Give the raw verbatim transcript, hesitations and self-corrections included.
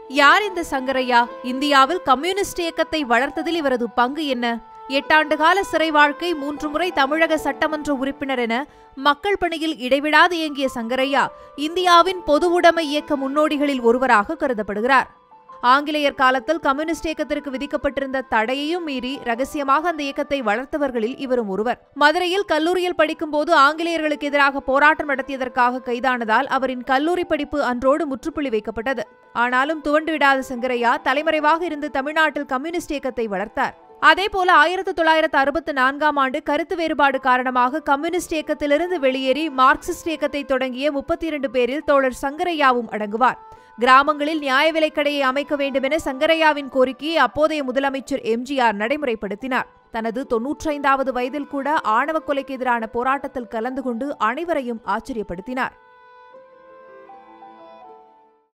யார் இந்த சங்கரையா? இந்தியாவில் கம்யூனிஸ்ட் இயக்கத்தை வளர்த்ததில் இவரது பங்கு என்ன? எட்டாண்டு கால சிறை வாழ்க்கை, மூன்று முறை தமிழக சட்டமன்ற உறுப்பினர் என மக்கள் பணியில் இடைவிடாது இயங்கிய சங்கரையா இந்தியாவின் பொது உடைமை இயக்க முன்னோடிகளில் ஒருவராக கருதப்படுகிறார். ஆங்கிலேயர் காலத்தில் கம்யூனிஸ்ட் இயக்கத்திற்கு விதிக்கப்பட்டிருந்த தடையையும் மீறி ரகசியமாக அந்த இயக்கத்தை வளர்த்தவர்களில் இவரும் ஒருவர். மதுரையில் கல்லூரியில் படிக்கும் போது ஆங்கிலேயர்களுக்கு எதிராக போராட்டம் நடத்தியதற்காக கைதானதால் அவரின் கல்லூரி படிப்பு அன்றோடு முற்றுப்புள்ளி வைக்கப்பட்டது. ஆனாலும் துவண்டுவிடாத சங்கரையா தலைமறைவாக இருந்து தமிழ்நாட்டில் கம்யூனிஸ்ட் இயக்கத்தை வளர்த்தார். அதேபோல ஆயிரத்தி தொள்ளாயிரத்து அறுபத்தி நான்காம் ஆண்டு கருத்து வேறுபாடு காரணமாக கம்யூனிஸ்ட் இயக்கத்திலிருந்து வெளியேறி மார்க்சிஸ்ட் இயக்கத்தை தொடங்கிய முப்பத்தி இரண்டு பேரில் தோழர் சங்கரையாவும் அடங்குவார். கிராமங்களில் நியாய விலைக்கடையை அமைக்க வேண்டும் என சங்கரையாவின் கோரிக்கையை அப்போதைய முதலமைச்சர் எம் ஜி ஆர் நடைமுறைப்படுத்தினார். தனது தொன்னூற்றைந்தாவது வயதில் கூட ஆணவ கொலைக்கு எதிரான போராட்டத்தில் கலந்து கொண்டு அனைவரையும் ஆச்சரியப்படுத்தினார்.